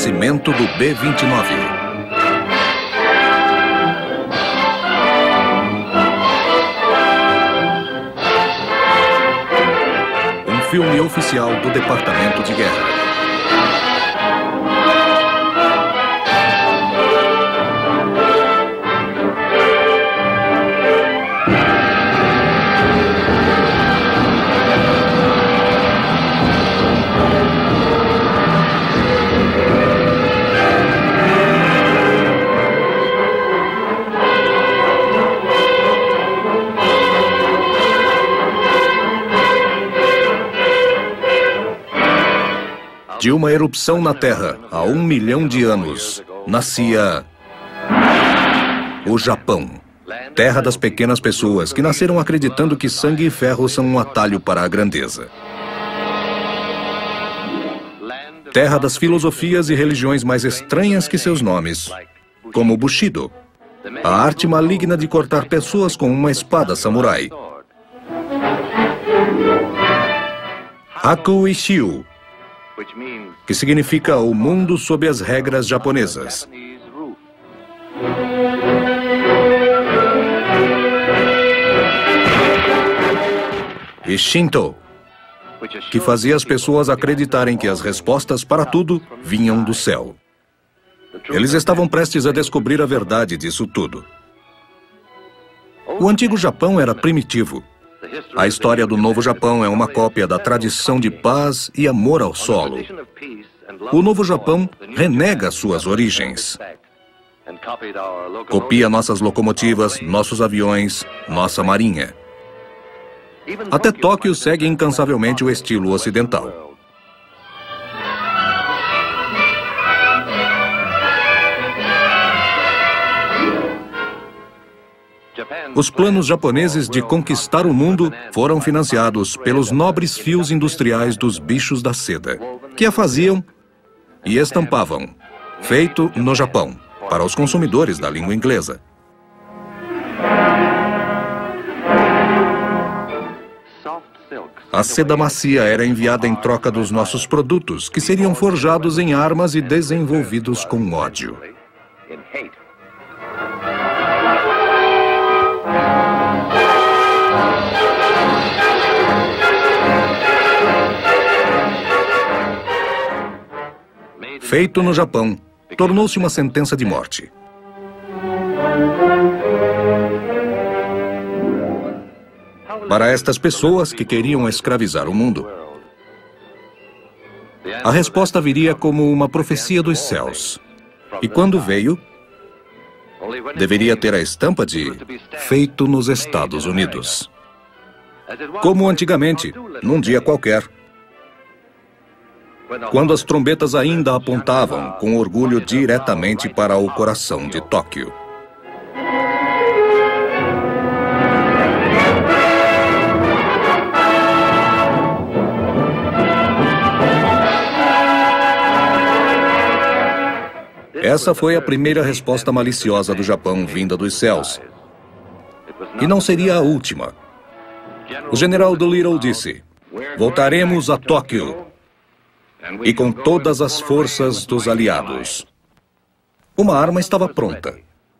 nascimento do B-29. Um filme oficial do Departamento de Guerra. De uma erupção na Terra há 1 milhão de anos, nascia o Japão. Terra das pequenas pessoas que nasceram acreditando que sangue e ferro são um atalho para a grandeza. Terra das filosofias e religiões mais estranhas que seus nomes, como Bushido, a arte maligna de cortar pessoas com uma espada samurai. Haku e Shiu, que significa o mundo sob as regras japonesas. E Shinto, que fazia as pessoas acreditarem que as respostas para tudo vinham do céu. Eles estavam prestes a descobrir a verdade disso tudo. O antigo Japão era primitivo. A história do Novo Japão é uma cópia da tradição de paz e amor ao solo. O Novo Japão renega suas origens. Copia nossas locomotivas, nossos aviões, nossa marinha. Até Tóquio segue incansavelmente o estilo ocidental. Os planos japoneses de conquistar o mundo foram financiados pelos nobres fios industriais dos bichos da seda, que a faziam e estampavam, feito no Japão, para os consumidores da língua inglesa. A seda macia era enviada em troca dos nossos produtos, que seriam forjados em armas e desenvolvidos com ódio. Feito no Japão, tornou-se uma sentença de morte. Para estas pessoas que queriam escravizar o mundo, a resposta viria como uma profecia dos céus. E quando veio, deveria ter a estampa de feito nos Estados Unidos. Como antigamente, num dia qualquer, quando as trombetas ainda apontavam com orgulho diretamente para o coração de Tóquio. Essa foi a primeira resposta maliciosa do Japão vinda dos céus. E não seria a última. O general Doolittle disse: "Voltaremos a Tóquio. E com todas as forças dos aliados." Uma arma estava pronta.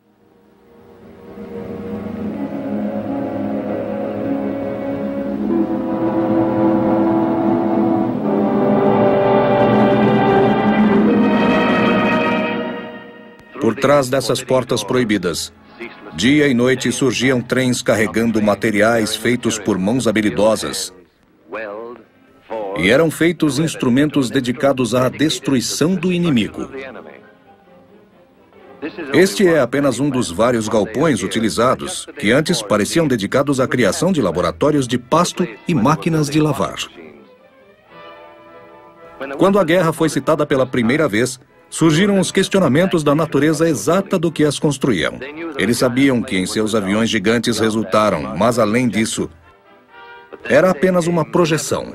Por trás dessas portas proibidas, dia e noite surgiam trens carregando materiais feitos por mãos habilidosas. E eram feitos instrumentos dedicados à destruição do inimigo. Este é apenas um dos vários galpões utilizados, que antes pareciam dedicados à criação de laboratórios de pasto e máquinas de lavar. Quando a guerra foi citada pela primeira vez, surgiram os questionamentos da natureza exata do que as construíam. Eles sabiam que em seus aviões gigantes resultaram, mas além disso, era apenas uma projeção.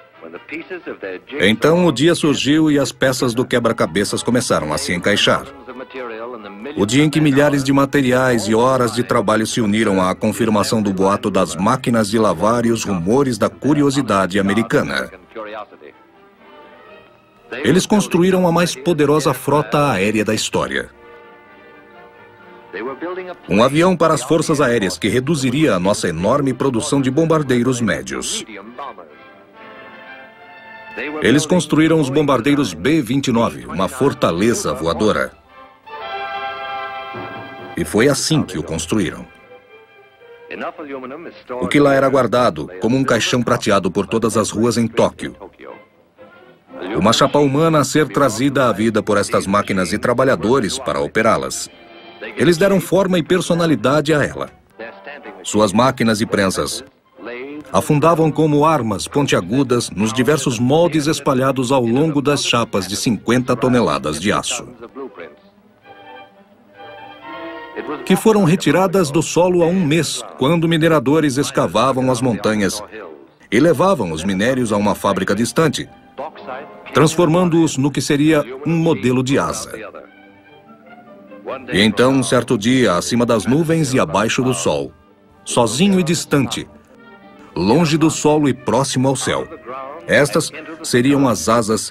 Então o dia surgiu e as peças do quebra-cabeças começaram a se encaixar. O dia em que milhares de materiais e horas de trabalho se uniram à confirmação do boato das máquinas de lavar e os rumores da curiosidade americana. Eles construíram a mais poderosa frota aérea da história. Um avião para as forças aéreas que reduziria a nossa enorme produção de bombardeiros médios. Eles construíram os bombardeiros B-29, uma fortaleza voadora. E foi assim que o construíram. O que lá era guardado como um caixão prateado por todas as ruas em Tóquio. Uma chapa humana a ser trazida à vida por estas máquinas e trabalhadores para operá-las. Eles deram forma e personalidade a ela. Suas máquinas e prensas afundavam como armas pontiagudas nos diversos moldes espalhados ao longo das chapas de 50 toneladas de aço, que foram retiradas do solo há um mês, quando mineradores escavavam as montanhas e levavam os minérios a uma fábrica distante, transformando-os no que seria um modelo de asa. E então, um certo dia, acima das nuvens e abaixo do sol, sozinho e distante, longe do solo e próximo ao céu, estas seriam as asas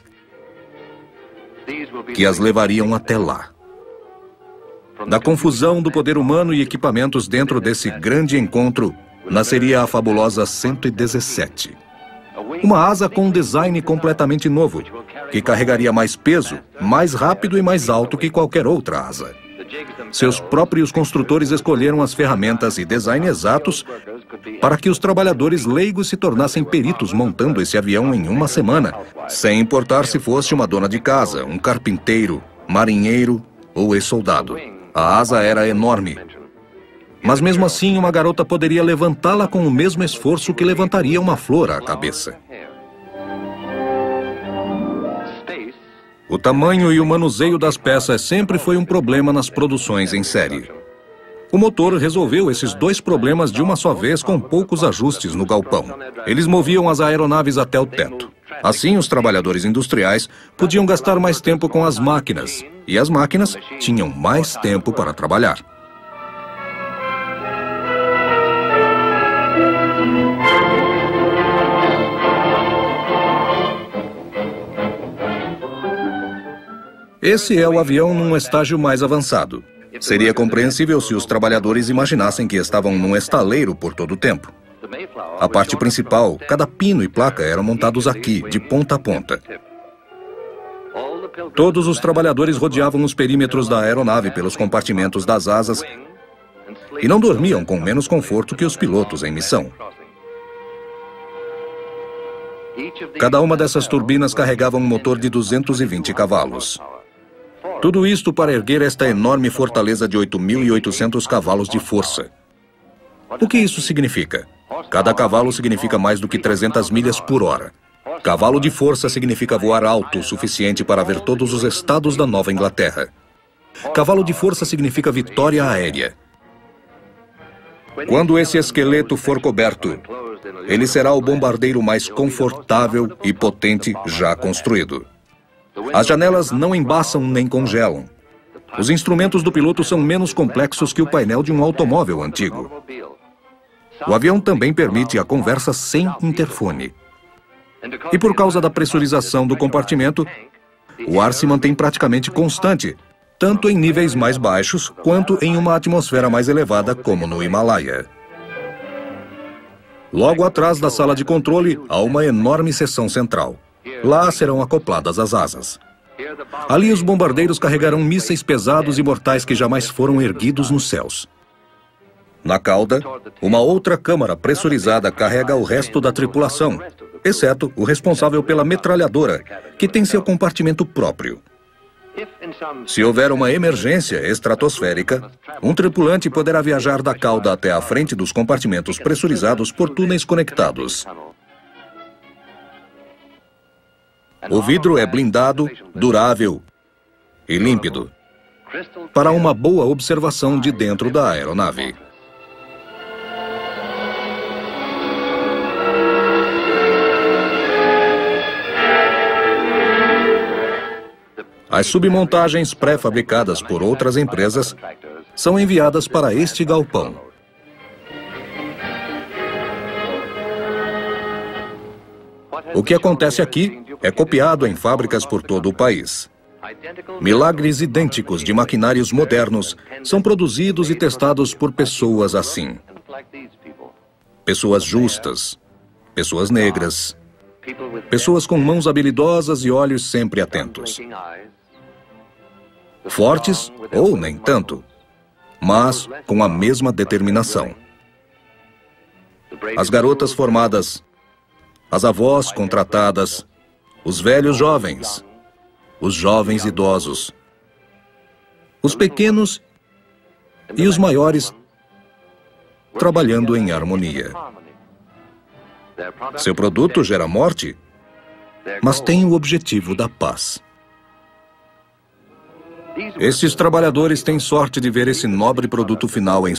que as levariam até lá. Da confusão do poder humano e equipamentos dentro desse grande encontro, nasceria a fabulosa 117. Uma asa com um design completamente novo, que carregaria mais peso, mais rápido e mais alto que qualquer outra asa. Seus próprios construtores escolheram as ferramentas e design exatos para que os trabalhadores leigos se tornassem peritos montando esse avião em uma semana, sem importar se fosse uma dona de casa, um carpinteiro, marinheiro ou ex-soldado. A asa era enorme. Mas mesmo assim, uma garota poderia levantá-la com o mesmo esforço que levantaria uma flor à cabeça. O tamanho e o manuseio das peças sempre foi um problema nas produções em série. O motor resolveu esses dois problemas de uma só vez com poucos ajustes no galpão. Eles moviam as aeronaves até o teto. Assim, os trabalhadores industriais podiam gastar mais tempo com as máquinas, e as máquinas tinham mais tempo para trabalhar. Esse é o avião num estágio mais avançado. Seria compreensível se os trabalhadores imaginassem que estavam num estaleiro por todo o tempo. A parte principal, cada pino e placa eram montados aqui, de ponta a ponta. Todos os trabalhadores rodeavam os perímetros da aeronave pelos compartimentos das asas e não dormiam com menos conforto que os pilotos em missão. Cada uma dessas turbinas carregava um motor de 220 cavalos. Tudo isto para erguer esta enorme fortaleza de 8.800 cavalos de força. O que isso significa? Cada cavalo significa mais do que 300 milhas por hora. Cavalo de força significa voar alto o suficiente para ver todos os estados da Nova Inglaterra. Cavalo de força significa vitória aérea. Quando esse esqueleto for coberto, ele será o bombardeiro mais confortável e potente já construído. As janelas não embaçam nem congelam. Os instrumentos do piloto são menos complexos que o painel de um automóvel antigo. O avião também permite a conversa sem interfone. E por causa da pressurização do compartimento, o ar se mantém praticamente constante, tanto em níveis mais baixos quanto em uma atmosfera mais elevada, como no Himalaia. Logo atrás da sala de controle, há uma enorme seção central. Lá serão acopladas as asas. Ali os bombardeiros carregarão mísseis pesados e mortais que jamais foram erguidos nos céus. Na cauda, uma outra câmara pressurizada carrega o resto da tripulação, exceto o responsável pela metralhadora, que tem seu compartimento próprio. Se houver uma emergência estratosférica, um tripulante poderá viajar da cauda até a frente dos compartimentos pressurizados por túneis conectados. O vidro é blindado, durável e límpido, para uma boa observação de dentro da aeronave. As submontagens pré-fabricadas por outras empresas são enviadas para este galpão. O que acontece aqui é copiado em fábricas por todo o país. Milagres idênticos de maquinários modernos são produzidos e testados por pessoas assim. Pessoas justas, pessoas negras, pessoas com mãos habilidosas e olhos sempre atentos. Fortes ou nem tanto, mas com a mesma determinação. As garotas formadas, as avós contratadas, os velhos jovens, os jovens idosos, os pequenos e os maiores trabalhando em harmonia. Seu produto gera morte, mas tem o objetivo da paz. Esses trabalhadores têm sorte de ver esse nobre produto final em